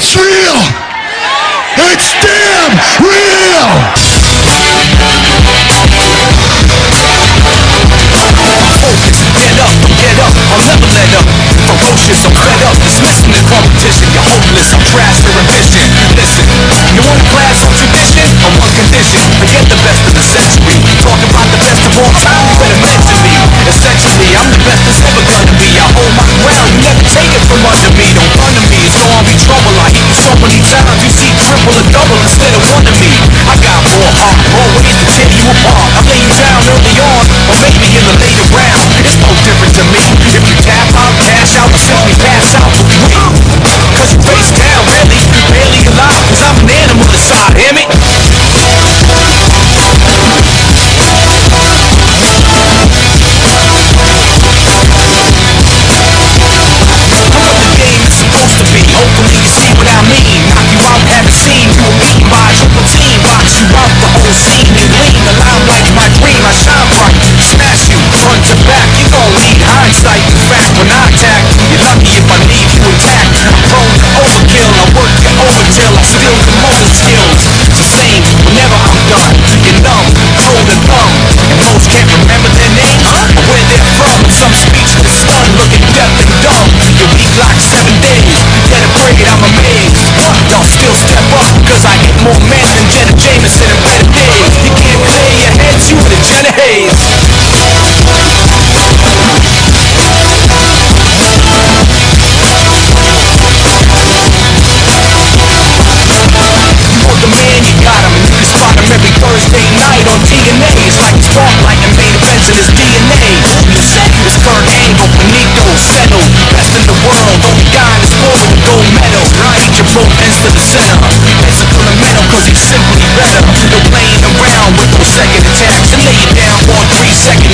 It's real! It's damn real! Focus, get up, I'll never let up. Ferocious, I'm fed up, dismissing the competition. You're hopeless, I'm trash for ambition. Listen, you want a class on tradition? On one condition, forget the best of the century. Talk about the best of all time, you better mention me. Essentially, I'm the best that's ever gonna be. I hold my ground, you never take it from under me. Don't run to me, it's gonna be trouble. I hit you so many times, you see triple or double instead of one of me. I got more heart, more ways to tear you apart. I lay you down early on, or maybe in the later round. It's no different to me. If you tap out, cash out, or simply pass out, but wait. Cause you face down, really, barely alive. Cause I'm an animal inside, hear me? Hopefully you see what I mean. Knock you out, haven't seen you were beaten by a triple team. Box you out the whole scene and gleam. The limelight's my dream, I shine bright. Smash you, front to back. You gon' need hindsight. In fact, when I attack, you're lucky if I leave you intact. I'm prone to overkill, I work you over till I steal the motor skills. It's the same whenever I'm done. You're numb, cold and numb, and most can't remember their names or where they're from. Some speechless, stunned, looking deaf and dumb. You're weak like 7 days. Get afraid, I'm amazed. Y'all still step up, cause I hit more men than Jenna Jameson in better days. You can't clear your heads, you in a Jenna Haze. You want the man, you got him, and you can spot him every Thursday night on TNA. It's like a sparklight and main events in his DNA. You said he was Kurt Angle, Benito, settled, best in the world, only guy in the sport with a gold medal. Eat your both ends to the center. Physical and mental, cause he's simply better. No playing around with no second attacks. And lay it down for a 3-second